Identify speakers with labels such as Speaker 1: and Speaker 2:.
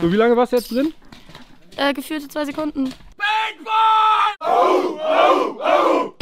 Speaker 1: So, wie lange warst du jetzt drin?
Speaker 2: Gefühlte 2 Sekunden.
Speaker 3: Paintball! Oh, oh, oh.